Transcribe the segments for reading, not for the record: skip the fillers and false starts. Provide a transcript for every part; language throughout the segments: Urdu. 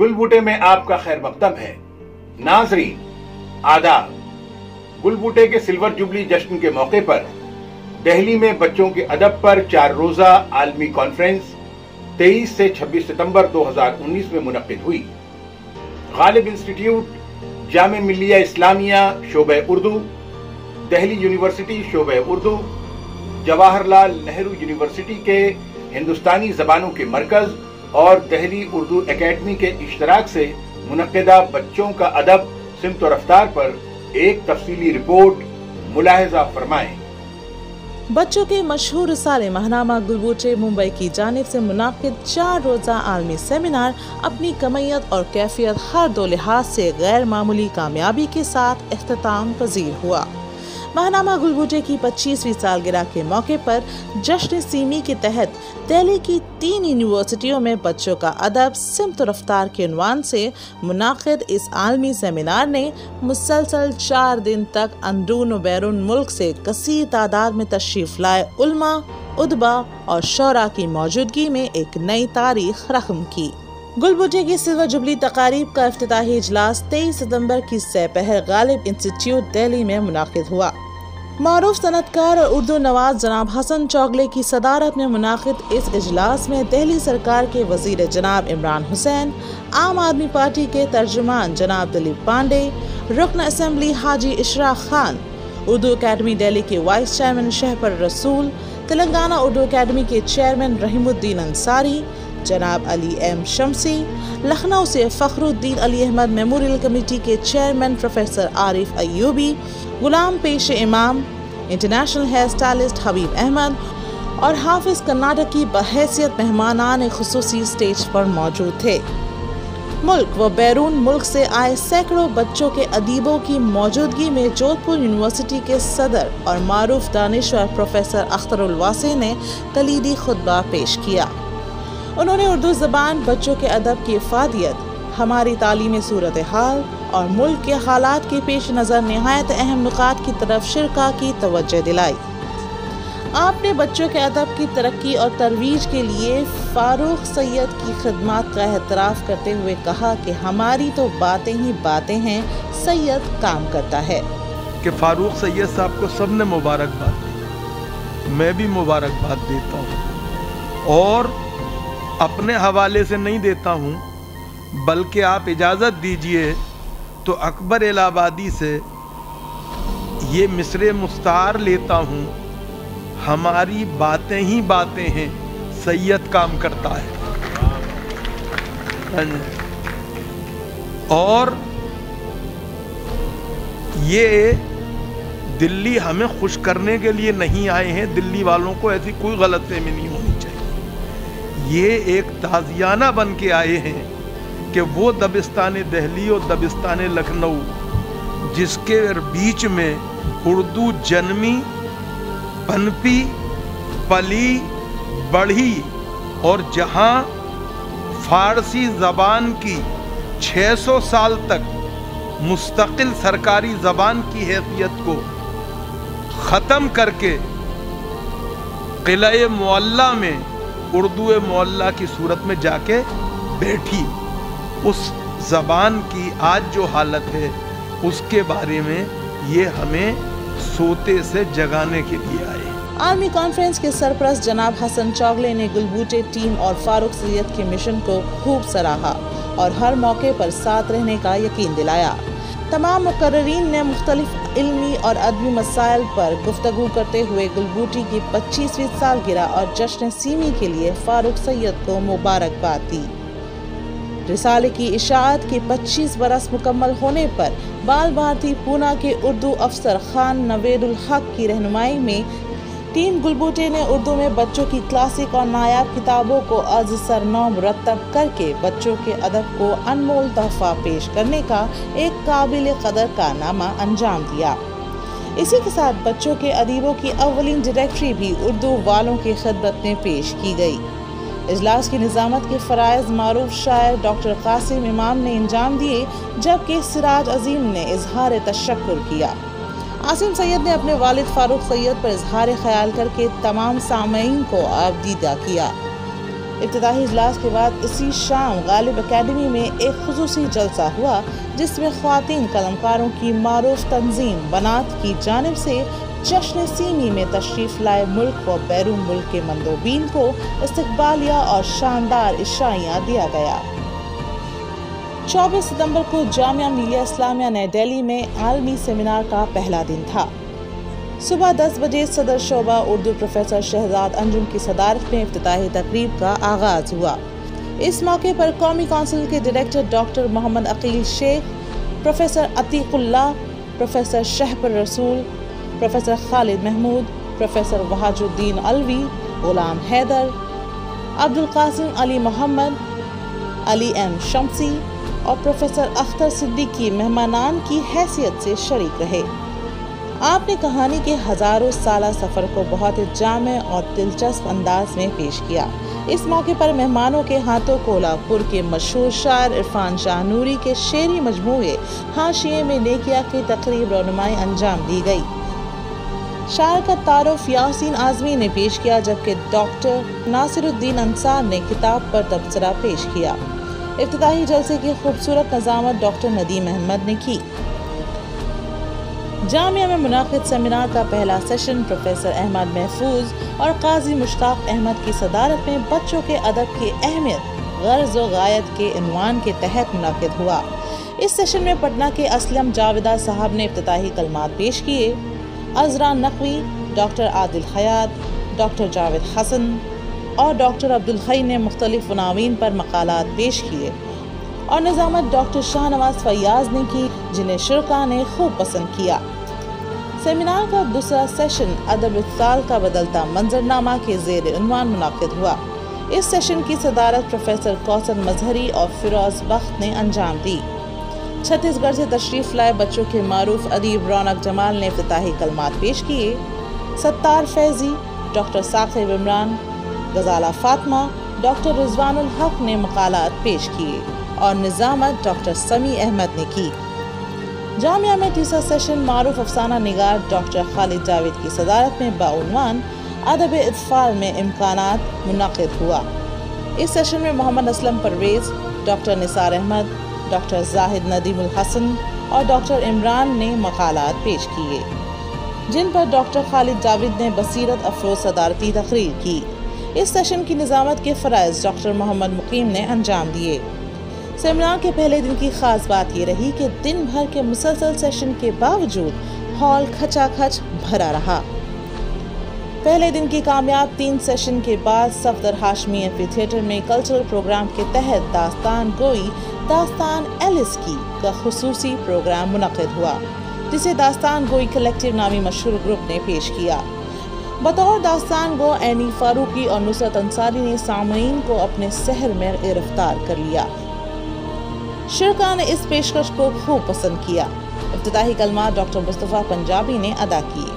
गुलबूटे में आपका खैर मकदम है। नाज़रीन आदाब। गुलबूटे के सिल्वर जुबली जश्न के मौके पर दिल्ली में बच्चों के अदब पर 4 रोजा आलमी कॉन्फ्रेंस 23 से 26 सितंबर 2019 में मुनक्किद हुई। गालिब इंस्टीट्यूट, जामे मिल्लिया इस्लामिया शोबे उर्दू, दिल्ली यूनिवर्सिटी शोबे उर्दू, जवाहरलाल नेहरू यूनिवर्सिटी के हिंदुस्तानी जबानों के मरकज और दिल्ली उर्दू एकेडमी के इश्तराक से मुनक्किदा बच्चों का अदब सिमत और रफ्तार पर एक तफसीली रिपोर्ट मुलाहिजा फरमाएं। बच्चों के मशहूर रिसाले माहनामा गुलबूटे मुंबई की जानिब से मुनाकिद 4 रोजा आलमी सेमिनार अपनी कमियत और कैफियत हर दो लिहाज से गैर मामूली कामयाबी के साथ इख्तिताम पजीर हुआ। माहनामा गुलबूटे की 25वीं सालगिरह के मौके पर जश्न सीमी के तहत दिल्ली की 3 यूनिवर्सिटियों में बच्चों का अदब सिमत रफ्तार के उन्वान से मुनाकिद इस आलमी सेमिनार ने मुसलसल 4 दिन तक अंदरून व बैरून मुल्क से कसीर तादाद में तशरीफ लाए उलमा, उदबा और शोरा की मौजूदगी में एक नई तारीख रकम की। गुलबूटे की सिल्वर जुबली तकारीब का इफ्तिताही इजलास 23 सितंबर की सपहर गालिब इंस्टीट्यूट दिल्ली में मुनाकिद हुआ। मारूफ सनतकार और उर्दू नवाज जनाब हसन चौगले की सदारत में मुनाकिद इस इजलास में दिल्ली सरकार के वजीर जनाब इमरान हुसैन, आम आदमी पार्टी के तर्जुमान जनाब दिलीप पांडे, रुकन असम्बली हाजी इशराक खान, उर्दू अकेडमी दिल्ली के vice chairman Shahpar Rasool, Telangana Urdu academy के चेयरमैन रहीमुद्दीन अंसारी, जनाब अली एम शमसी, लखनऊ से फखरुद्दीन अली अहमद मेमोरियल कमेटी के chairman professor Arif Ayubi, Ghulam Pesh Imam, international hair stylist Habib Ahmed और हाफिज कर्नाटक की बहैसियत मेहमानान खुसूसी स्टेज पर मौजूद थे। मुल्क व बैरून मुल्क से आए सैकड़ों बच्चों के अदीबों की मौजूदगी में जोधपुर यूनिवर्सिटी के सदर और मारूफ दानिश्वर प्रोफेसर अख्तरुल वासी ने कलीदी खुतबा पेश किया। उन्होंने उर्दू ज़बान, बच्चों के अदब की इफादियत, हमारी तालीमी सूरत हाल और मुल्क के हालात के पेश नज़र नहायत अहम नुकात की तरफ शिरका की तवज्जो दिलाई। आपने बच्चों के अदब की तरक्की और तरवीज के लिए फारूक सैयद की खिदमत का एतराफ़ करते हुए कहा कि हमारी तो बातें ही बातें हैं, सैयद काम करता है। कि फारूक सैयद साहब को सब ने मुबारकबाद दी, मैं भी मुबारकबाद देता हूँ और अपने हवाले से नहीं देता हूँ, बल्कि आप इजाज़त दीजिए तो अकबर इलाहाबादी से ये मिसरे मुस्तार लेता हूँ, हमारी बातें ही बातें हैं, सैयद काम करता है। और ये दिल्ली हमें खुश करने के लिए नहीं आए हैं, दिल्ली वालों को ऐसी कोई गलतफहमी नहीं होनी चाहिए। ये एक ताज़ियाना बन के आए हैं कि वो दबिस्तान दिल्ली और दबिस्तान लखनऊ जिसके बीच में उर्दू जन्मी, पनपी, पली, बढ़ी और जहाँ फारसी ज़बान की 600 साल तक मुस्तकिल सरकारी ज़बान की हैसियत को ख़त्म करके किले मुअल्ला में उर्दू मुअल्ला की सूरत में जाके बैठी, उस ज़बान की आज जो हालत है उसके बारे में ये हमें सोते से जगाने के लिए आए। आर्मी कॉन्फ्रेंस के सरपरस्त जनाब हसन चौगले ने गुलबूटे टीम और फारूक सैयद के मिशन को खूब सराहा और हर मौके पर साथ रहने का यकीन दिलाया। तमाम मुकर्ररीन ने मुख्तलिफ इल्मी और अदबी मसाइल पर गुफ्तगू करते हुए गुलबूटे की 25वीं सालगिरह और जश्न सीमी के लिए फारूक सैयद को मुबारकबाद दी। रिसाले की इशाअत के 25 बरस मुकम्मल होने पर बाल भारती पूना के उर्दू अफसर खान नवेदुल हक की रहनुमाई में टीम गुलबूटे ने उर्दू में बच्चों की क्लासिक और नायाब किताबों को अर्ज सरनौ मुरतब करके बच्चों के अदब को अनमोल तोहफा पेश करने का एक काबिल कदर कारनामा अंजाम दिया। इसी के साथ बच्चों के अदीबों की अव्वलीन डायरेक्टरी भी उर्दू वालों की खिदमत में पेश की गई। इजलास की निज़ामत के फ़राइज़ मारूफ शायर डॉक्टर कासिम इमाम ने अंजाम दिए, जबकि सिराज अजीम ने इजहार तशक्कुर किया। आसिम सैयद ने अपने वालिद फारूक सैयद पर इजहार ख्याल करके तमाम सामईन को आबदीदा किया। افتتاحی اجلاس کے بعد اسی شام غالب اکیڈمی میں ایک خصوصی جلسہ ہوا جس میں خواتین قلمکاروں کی معروف تنظیم بنات کی جانب سے جشن سیمی میں تشریف لائے ملک و بیرون ملک کے مندوبین کو استقبالیہ اور شاندار عشائیاں دیا گیا۔ 24 ستمبر کو جامعہ ملیہ اسلامیہ نئی دہلی میں عالمی سیمینار کا پہلا دن تھا۔ صبح 10 بجے صدر شعبہ اردو پروفیسر شہزاد انجم کی صدارت میں افتتاحی تقریب کا آغاز ہوا۔ اس موقع پر قومی کونسل کے director doctor Muhammad Aqeel Sheikh, professor Ateeq Ullah, professor Shahpar Rasool, professor Khalid Mahmood, professor Wahaj uddin Alvi, Ghulam Haider, Abdulqasim علی محمد، علی ایم شمسی اور پروفیسر اختر صدیقی مہمانان کی حیثیت سے شریک رہے۔ آپ نے کہانی کے ہزاروں سالہ سفر کو بہت جامع اور دلچسپ انداز میں پیش کیا۔ اس موقع پر مہمانوں کے ہاتھوں کولہاپور کے مشہور شاعر عرفان شاہ نوری کے شعری مجموعے حاشیے میں نیکیا کی تقریب رونمائی انجام دی گئی۔ شاعر کا تعارف یاسین اعظمی نے پیش کیا، جبکہ ڈاکٹر ناصر الدین انصار نے کتاب پر تبصرہ پیش کیا۔ افتتاحی جلسے کی خوبصورت نظامت ڈاکٹر ندیم احمد نے کی۔ جامعہ میں منعقد سیمینار کا پہلا سیشن پروفیسر احمد محفوظ اور قاضی مشتاق احمد کی صدارت میں بچوں کے ادب کی اہمیت غرض و غایت کے عنوان کے تحت منعقد ہوا۔ اس سیشن میں پٹنہ کے اسلم جاویدہ صاحب نے افتتاحی کلمات پیش کیے۔ عذرا نقوی، ڈاکٹر عادل حیات، ڈاکٹر جاوید حسن اور ڈاکٹر عبدالحی نے مختلف عناوین پر مقالات پیش کیے اور نظامت ڈاکٹر شاہ نواز فیاض نے کی، جنہیں شرکاء نے خوب پسند کیا۔ سیمینار کا دوسرا سیشن ادب اتصال کا بدلتا منظرنامہ کے زیر عنوان منعقد ہوا۔ اس سیشن کی صدارت پروفیسر کوثر مظہری اور فیروز بخت نے انجام دی۔ چھتیس گڑھ سے تشریف لائے بچوں کے معروف ادیب رونق جمال نے افتتاحی کلمات پیش کیے۔ ستار فیضی، ڈاکٹر ثاقب عمران، غزالہ فاطمہ، ڈاکٹر رضوان الحق نے مقالات پیش کیے اور نظامت ڈاکٹر سمیع احمد نے کی۔ جامعہ میں تیسرا سیشن معروف افسانہ نگار ڈاکٹر خالد جاوید کی صدارت میں بعنوان ادب اطفال میں امکانات منعقد ہوا۔ اس سیشن میں محمد اسلم پرویز، ڈاکٹر نثار احمد، ڈاکٹر زاہد ندیم الحسن اور ڈاکٹر عمران نے مقالات پیش کیے، جن پر ڈاکٹر خالد جاوید نے بصیرت افروز صدارتی تقریر کی۔ اس سیشن کی نظامت کے فرائض ڈاکٹر محمد مقیم نے انجام دیے۔ سیمینار کے پہلے دن کی خاص بات یہ رہی کہ دن بھر کے مسلسل سیشن کے باوجود ہال کھچا کھچ بھرا رہا۔ پہلے دن کی کامیاب 3 سیشن کے بعد صفدر ہاشمی ایمفی تھیٹر میں کلچرل پروگرام کے تحت داستان گوئی داستان ایلس کی کا خصوصی پروگرام منعقد ہوا، جسے داستان گوئی کلیکٹیو نامی مشہور گروپ نے پیش کیا۔ بطور داستان گو اینی فاروقی اور نصرت انصاری نے سامعین کو اپنے سحر میں گرفتار کر لیا۔ شرکاء نے اس پیشکش کو خوب پسند کیا۔ افتتاحی کلمات ڈاکٹر مصطفیٰ پنجابی نے ادا کیے۔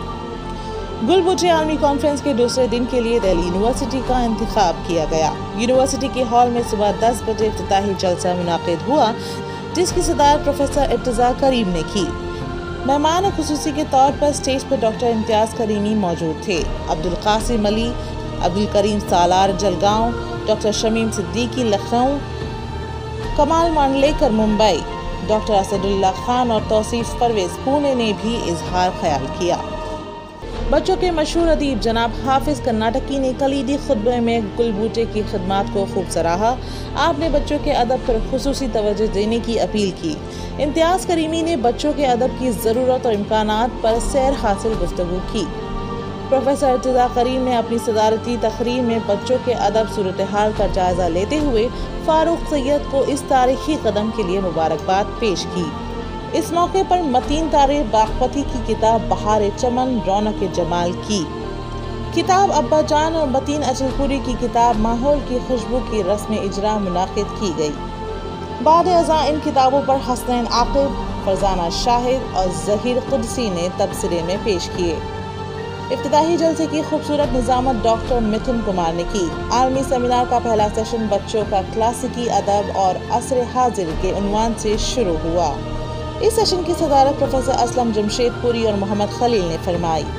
گل بوٹے عالمی کانفرنس کے دوسرے دن کے لیے دہلی یونیورسٹی کا انتخاب کیا گیا۔ یونیورسٹی کے ہال میں صبح 10 بجے افتتاحی جلسہ منعقد ہوا، جس کی صدارت پروفیسر ارتضیٰ کریم نے کی۔ مہمان خصوصی کے طور پر اسٹیج پر ڈاکٹر امتیاز کریمی موجود تھے۔ عبدالقاسم علی، عبدالکریم سالار جلگاؤں، ڈاکٹر شمیم صدیقی لکھنؤ، کمال مانڈلیکر ممبئی، ڈاکٹر اسد اللہ خان اور توصیف پرویز پونے نے بھی اظہار خیال کیا۔ بچوں کے مشہور ادیب جناب حافظ کرناٹکی نے کلیدی خطبے میں گل بوٹے کی خدمات کو خوب سراہا۔ آپ نے بچوں کے ادب پر خصوصی توجہ دینے کی اپیل کی۔ امتیاز کریمی نے بچوں کے ادب کی ضرورت اور امکانات پر سیر حاصل گفتگو کی۔ پروفیسر ارتضیٰ کریم نے اپنی صدارتی تقریر میں بچوں کے ادب صورتحال کا جائزہ لیتے ہوئے فاروق سید کو اس تاریخی قدم کے لیے مبارکباد پیش کی۔ اس موقع پر متین تاریخ باغپتی کی کتاب بہار چمن رونق جمال کی کتاب ابا جان اور متین اچل پوری کی کتاب ماحول کی خوشبو کی رسم اجرا منعقد کی گئی۔ بعد ازاں ان کتابوں پر حسنین عاقب، فرزانہ شاہد اور ظہیر قدسی نے تبصرے میں پیش کیے۔ افتتاحی جلسے کی خوبصورت نظامت ڈاکٹر متھن کمار نے کی۔ عالمی سیمینار کا پہلا سیشن بچوں کا کلاسیکی ادب اور عصر حاضر کے عنوان سے شروع ہوا۔ اس سیشن کی صدارت پروفیسر اسلم جمشید پوری اور محمد خلیل نے فرمائی۔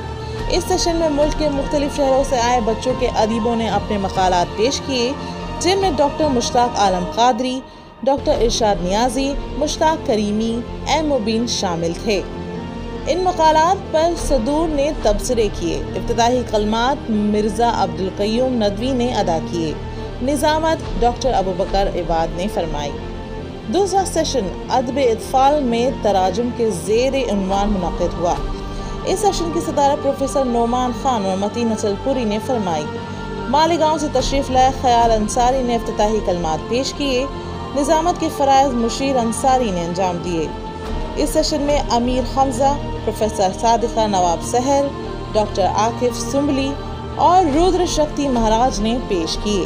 اس سیشن میں ملک کے مختلف شہروں سے آئے بچوں کے ادیبوں نے اپنے مقالات پیش کیے، جن میں doctor Mushtaq Alam Qadri, doctor Irshad Niazi, Mushtaq Karimi, M Mubin شامل تھے۔ ان مقالات پر صدور نے تبصرے کیے۔ افتتاحی کلمات مرزا عبدالقیوم ندوی نے ادا کیے۔ نظامت ڈاکٹر ابوبکر عباد نے فرمائی۔ دوسرا سیشن ادب اطفال میں تراجم کے زیر عنوان منعقد ہوا۔ اس سیشن کی صدارت پروفیسر نعمان خان اور متین اصل پوری نے فرمائی۔ مالیگاؤں سے تشریف لائے خیال انصاری نے افتتاحی کلمات پیش کیے۔ نظامت کے فرائض مشیر انصاری نے انجام دیے۔ اس سیشن میں امیر حمزہ، پروفیسر صادقہ نواب سحر، ڈاکٹر عاقف سنبلی اور رودر شکتی مہاراج نے پیش کیے۔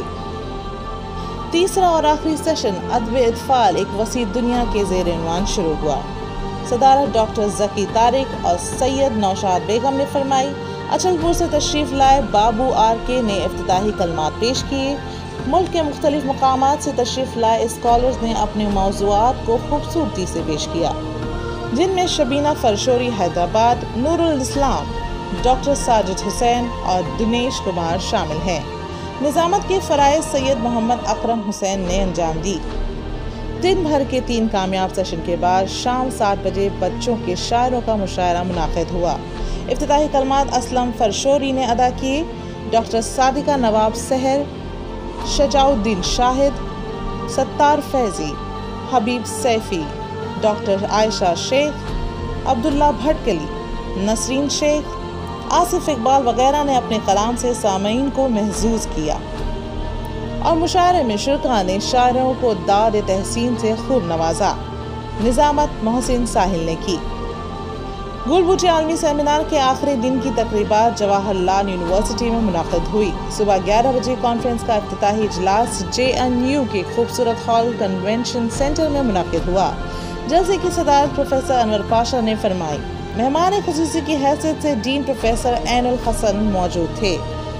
تیسرا اور آخری سیشن ادب اطفال ایک وسیع دنیا کے زیر عنوان شروع ہوا۔ صدارت ڈاکٹر ذکی طارق اور سید نوشاد بیگم نے فرمائی۔ اچل پور سے تشریف لائے بابو آر کے نے افتتاحی کلمات پیش کیے۔ ملک کے مختلف مقامات سے تشریف لائے اسکالرز نے اپنے موضوعات کو خوبصورتی سے پیش کیا، جن میں شبینہ فرشوری حیدرآباد، نور الاسلام، ڈاکٹر ساجد حسین اور دنیش کمار شامل ہیں۔ نظامت کے فرائض سید محمد اکرم حسین نے انجام دی۔ دن بھر کے 3 کامیاب سیشن کے بعد شام 7 بجے بچوں کے شاعروں کا مشاعرہ منعقد ہوا۔ افتتاحی کلمات اسلم فرشوری نے ادا کیے۔ ڈاکٹر صادقہ نواب سحر، شجاع الدین شاہد، ستار فیضی، حبیب سیفی، ڈاکٹر عائشہ شیخ، عبداللہ بھٹکلی، نسرین شیخ، آصف اقبال وغیرہ نے اپنے کلام سے سامعین کو محظوظ کیا اور مشاعرے میں شرکاء نے شاعروں کو داد تحسین سے خوب نوازا۔ نظامت محسن ساحل نے کی۔ گل بوٹے عالمی سیمینار کے آخری دن کی تقریبات جواہر لال یونیورسٹی میں منعقد ہوئی۔ صبح 11 بجے کانفرنس کا افتتاحی اجلاس JNU کے خوبصورت ہال کنونشن سینٹر میں منعقد ہوا۔ جلسے کی صدارت پروفیسر انور پاشا نے فرمائی۔ مہمان خصوصی کی حیثیت سے ڈین پروفیسر عین الحسن موجود تھے۔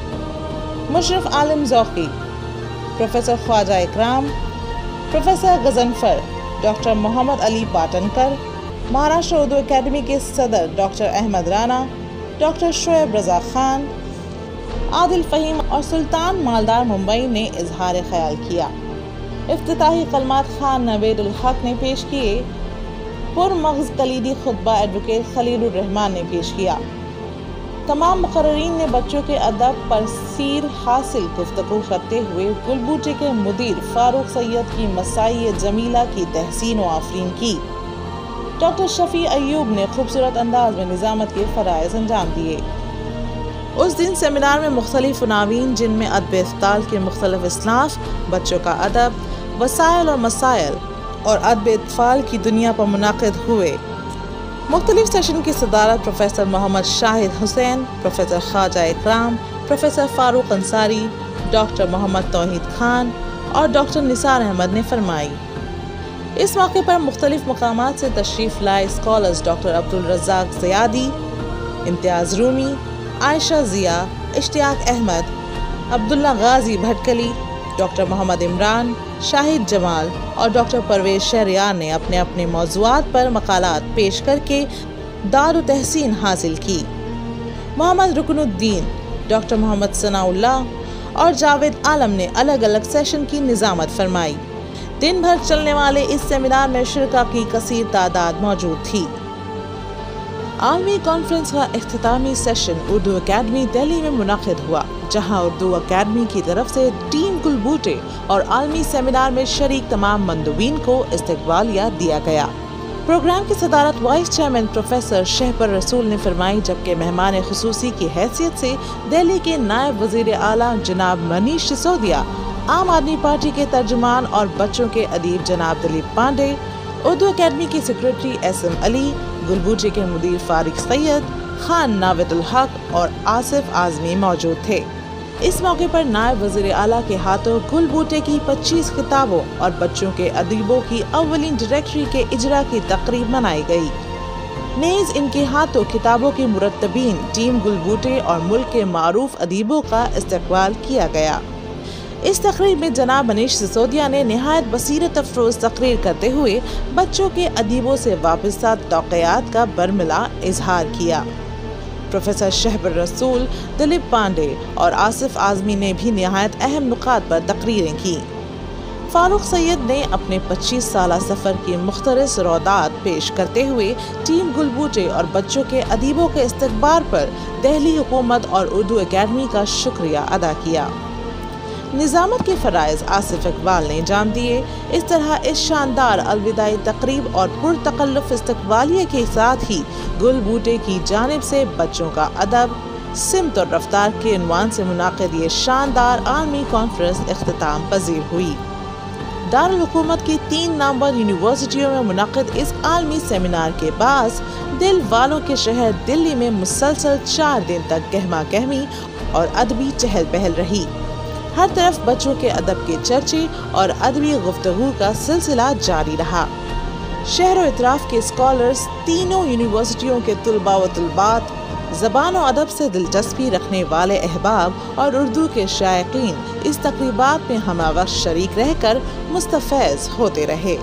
Musharraf Alam Zauqi, professor Khwaja Ikram, professor Ghazanfar, doctor Muhammad Ali Patankar, Maharashtra Urdu academy کے صدر ڈاکٹر احمد رانا، ڈاکٹر شعیب رضا خان، عادل فہیم اور سلطان مالدار ممبئی نے اظہار خیال کیا۔ افتتاحی کلمات خان نوید الحق نے پیش کیے۔ پرمغز کلیدی خطبہ ایڈوکیٹ خلیل الرحمان نے پیش کیا۔ تمام مقررین نے بچوں کے ادب پر سیر حاصل گفتگو کرتے ہوئے گل بوٹے کے مدیر فاروق سید کی مساعی جمیلہ کی تحسین و آفرین کی۔ ڈاکٹر شفیع ایوب نے خوبصورت انداز میں نظامت کے فرائض انجام دیے۔ اس دن سیمینار میں مختلف عناوین، جن میں ادب اطفال کے مختلف اصناف، بچوں کا ادب، وسائل اور مسائل اور ادب اطفال کی دنیا پر منعقد ہوئے۔ مختلف سیشن کی صدارت professor Muhammad Shahid Hussain, professor Khwaja Ikram, professor Farooq Ansari, doctor Muhammad Tauheed Khan اور ڈاکٹر نثار احمد نے فرمائی۔ اس موقع پر مختلف مقامات سے تشریف لائے scholars doctor Abdul Razzaq Ziadi, Imtiaz Rumi, Ayesha Zia, Ishtiaq Ahmed, Abdullah Ghazi Bhatkali, doctor Muhammad Imran, Shahid Jamal اور ڈاکٹر پرویز شہریار نے اپنے اپنے موضوعات پر مقالات پیش کر کے داد و تحسین حاصل کی۔ محمد رکن الدین، ڈاکٹر محمد ثناء اللہ اور جاوید عالم نے الگ الگ سیشن کی نظامت فرمائی۔ دن بھر چلنے والے اس سیمینار میں شرکاء کی کثیر تعداد موجود تھی۔ عالمی کانفرنس کا اختتامی سیشن اردو اکیڈمی دہلی میں منعقد ہوا، جہاں اردو اکیڈمی کی طرف سے ٹیم گل بوٹے اور عالمی سیمینار میں شریک تمام مندوبین کو استقبالیہ دیا گیا۔ پروگرام کی صدارت وائس چیئرمین پروفیسر شہپر رسول نے فرمائی، جبکہ مہمان خصوصی کی حیثیت سے دہلی کے نائب وزیر اعلیٰ جناب منیش سسودیا، عام آدمی پارٹی کے ترجمان اور بچوں کے ادیب جناب دلیپ پانڈے، اردو اکیڈمی کی سیکرٹری SM علی، گل بوٹے کے مدیر فارق سید، خان ناوید الحق اور آصف اعظمی موجود تھے۔ اس موقع پر نائب وزیر اعلیٰ کے ہاتھوں گل بوٹے کی 25 کتابوں اور بچوں کے ادیبوں کی اولین ڈائریکٹری کے اجرا کی تقریب منائی گئی۔ نیز ان کے ہاتھوں کتابوں کے مرتبین ٹیم گل بوٹے اور ملک کے معروف ادیبوں کا استقبال کیا گیا۔ اس تقریب میں جناب منیش سسودیا نے نہایت بصیرت افروز تقریر کرتے ہوئے بچوں کے ادیبوں سے وابستہ توقعات کا برملا اظہار کیا۔ प्रोफेसर शहबर रसूल, दिलीप पांडे और आसिफ आजमी ने भी निहायत अहम नुकात पर तकरीरें की। फारूक सैयद ने अपने 25 साला सफ़र की मुख्तलिफ रौदात पेश करते हुए टीम गुलबूटे और बच्चों के अदीबों के इस्तकबाल पर दिल्ली हुकूमत और उर्दू अकेडमी का शुक्रिया अदा किया। निज़ामत के फ़राइज़ आसिफ इकबाल ने जान दिए। इस तरह इस शानदार अलविदाई तकरीब और पुरतकल्लुफ़ इस्तकबालिया के साथ ही गुलबूटे की जानिब से बच्चों का अदब, सिमत और रफ्तार के उन्वान से मुनाक़िद ये शानदार आलमी कॉन्फ्रेंस इख्तिताम पजीर हुई। दारुल हुकूमत की 3 नामवर यूनिवर्सिटियों में मुनाक़िद इस आलमी सेमिनार के बाद दिल वालों के शहर दिल्ली में मुसलसल 4 दिन तक गहमा गहमी और अदबी चहल पहल रही। हर तरफ बच्चों के अदब के चर्चे और अदबी गुफ्तगू का सिलसिला जारी रहा। शहर और इतराफ के स्कॉलर्स, तीनों यूनिवर्सिटियों के तुलबा व तुलबात, ज़बान और अदब से दिलचस्पी रखने वाले अहबाब और उर्दू के शायकीन इस तकरीबात में हमावक्त शरीक रहकर मुस्तफ़ैज़ होते रहे।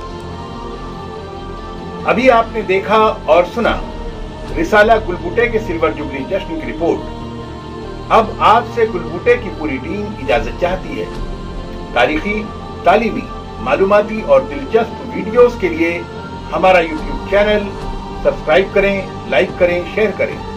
अभी आपने देखा और सुना रिसाला गुलबूटे के सिल्वर जुबली जश्न की रिपोर्ट। अब आपसे गुलबूटे की पूरी टीम इजाजत चाहती है। तारीखी, तालीमी, मालूमाती और दिलचस्प वीडियोस के लिए हमारा YouTube चैनल सब्सक्राइब करें, लाइक करें, शेयर करें।